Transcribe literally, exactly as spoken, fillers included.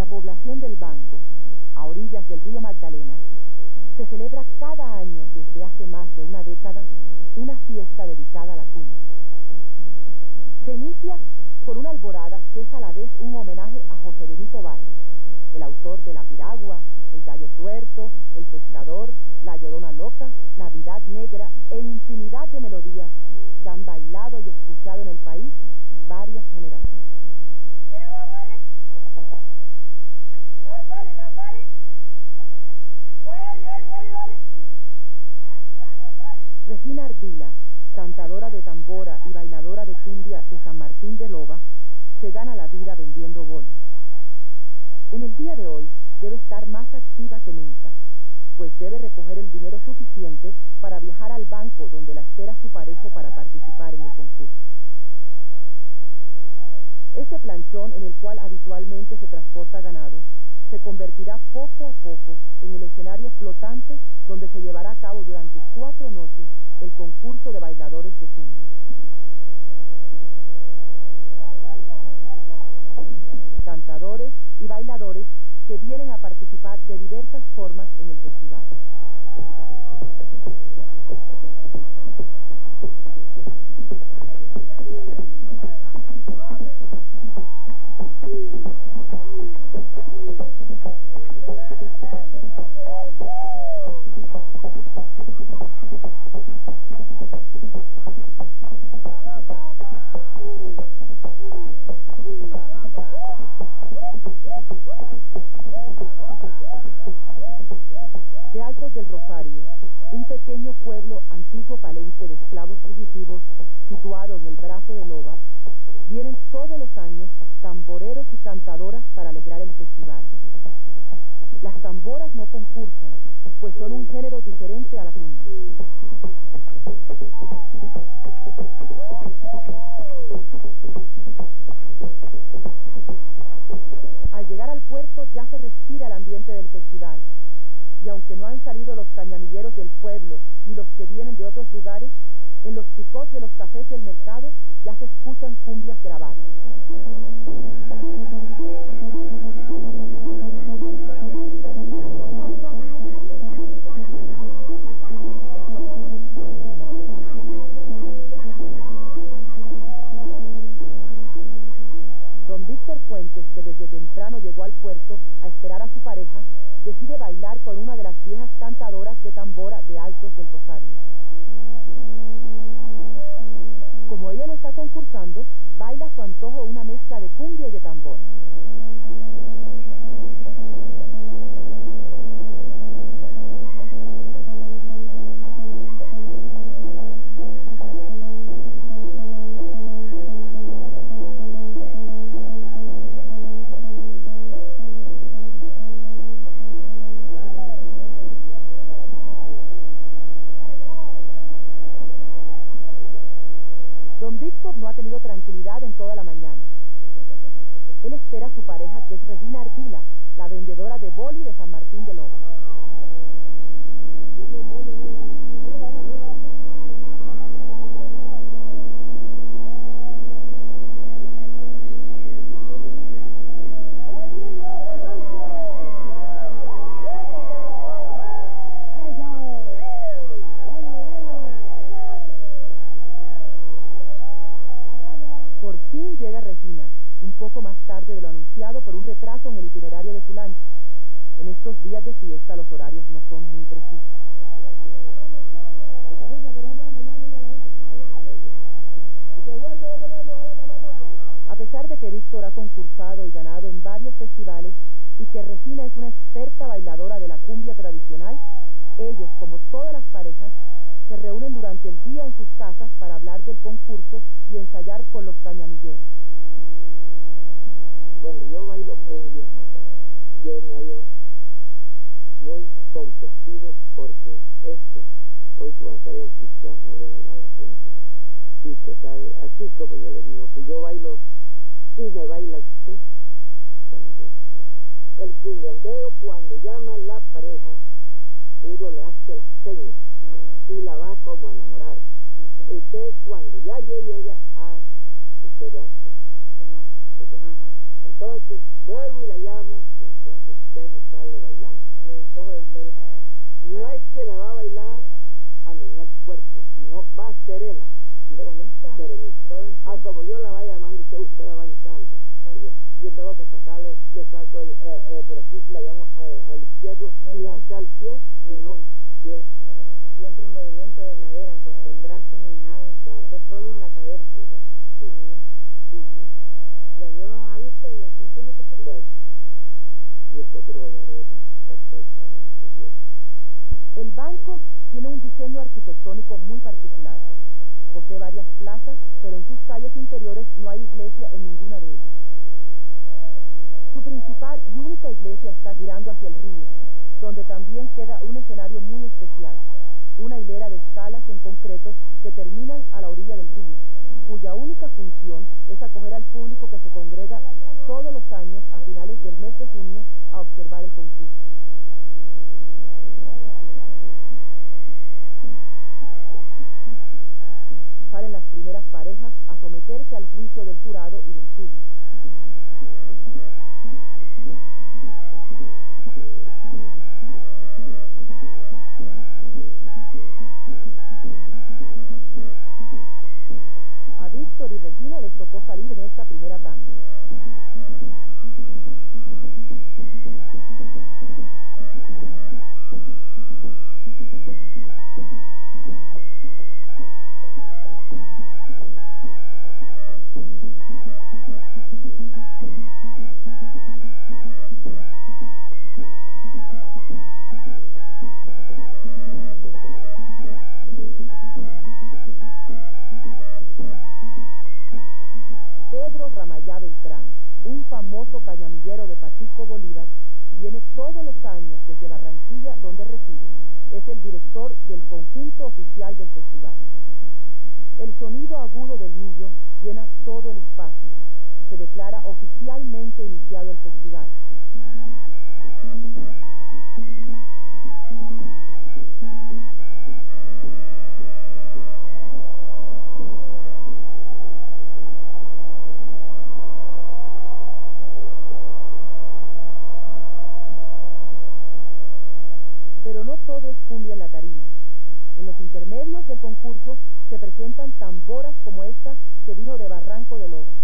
la población del Banco, a orillas del río Magdalena, se celebra cada año desde hace más de una década una fiesta dedicada a la cumbia. Se inicia con una alborada que es a la vez un homenaje a José Benito Barros, el autor de La Piragua, El Gallo Tuerto, El Pescador, La Llorona Loca, Navidad Negra e infinidad de melodías que han bailado y escuchado en el país varias generaciones. Regina Ardila, cantadora de tambora y bailadora de cumbia de San Martín de Loba, se gana la vida vendiendo bolis. En el día de hoy debe estar más activa que nunca, pues debe recoger el dinero suficiente para viajar al banco donde la espera su parejo para participar en el concurso. Este planchón en el cual habitualmente se transporta ganado se convertirá poco a poco en el escenario flotante donde se llevará a cabo durante cuatro noches el concurso de bailadores de cumbia. Cantadores y bailadores que vienen a participar de diversas formas en el festival. De Altos del Rosario, un pequeño pueblo antiguo palenque de esclavos fugitivos situado en el brazo de Loba, vienen todos los años tamboreros y cantadoras para alegrar el festival. Las tamboras no concursan, pues son un género diferente a la cumbia. Al llegar al puerto ya se respira el ambiente del festival, y aunque no han salido los cañamilleros del pueblo ni los que vienen de otros lugares, en los picots de los cafés del mercado ya se escuchan cumbias grabadas. Don Víctor Fuentes, que desde temprano llegó al puerto a esperar a su pareja, decide bailar con una de las viejas cantadoras de tambora de Altos del Rosario. Como ella no está concursando, baila a su antojo una mezcla de cumbia y de tambora. Don Víctor no ha tenido tranquilidad en toda la mañana. Él espera a su pareja, que es Regina Ardila, la vendedora de boli de San Martín de Loba. Por fin llega Regina, un poco más tarde de lo anunciado por un retraso en el itinerario de su lancha. En estos días de fiesta los horarios no son muy precisos. A pesar de que Víctor ha concursado y ganado en varios festivales y que Regina es una experta bailadora de la cumbia tradicional, ellos, como todas las parejas, se reúnen durante el día en sus casas para hablar del concurso y ensayar con los cañamilleros. Cuando yo bailo cumbia, yo me hallo muy complacido porque esto, hoy con aquel entusiasmo de bailar la cumbia. Y usted sabe, así como yo le digo que yo bailo y me baila usted, el cumbiambero cuando llama a la pareja, uno le hace las señas y la va como a enamorar. Usted cuando ya yo llegue a, usted hace que no. Que no. Entonces vuelvo y la llamo que me va a bailar a menear cuerpo, sino va serena. Sino Serenita. Serenita. Todo el Ah, tiempo. como yo la vaya llamando, usted, usted la va entrando. Yo, yo tengo que sacarle, le saco el, eh, eh, por aquí, la llamo eh, al izquierdo, Muy y bien. hacia el pie, Muy sino bien. pie. Siempre en movimiento de cadera, porque el brazo ni nada. Nada. Usted rollo en la cadera. Sí. A mí. Sí. Ya yo ha visto y así tiene que ser. Bueno, nosotros bailaremos perfectamente bien. El banco tiene un diseño arquitectónico muy particular. Posee varias plazas, pero en sus calles interiores no hay iglesia en ninguna de ellas. Su principal y única iglesia está girando hacia el río, donde también queda un escenario muy especial, una hilera de escalas en concreto que terminan a la orilla del río, cuya única función es acoger al público que se congrega todos los años a finales del mes de junio a observar el concurso. Salen las primeras parejas a someterse al juicio del jurado y del público. A Víctor y Regina les tocó salir en esta primera tanda. Pedro Ramayá Beltrán, un famoso cañamillero de Patico, Bolívar, viene todos los años desde Barranquilla, donde reside. Es el director del conjunto oficial del festival. El sonido agudo del millo llena todo el espacio. Se declara oficialmente iniciado el festival. Pero no todo es cumbia en la tarima. En los intermedios del concurso se presentan tamboras como esta que vino de Barranco de Loba.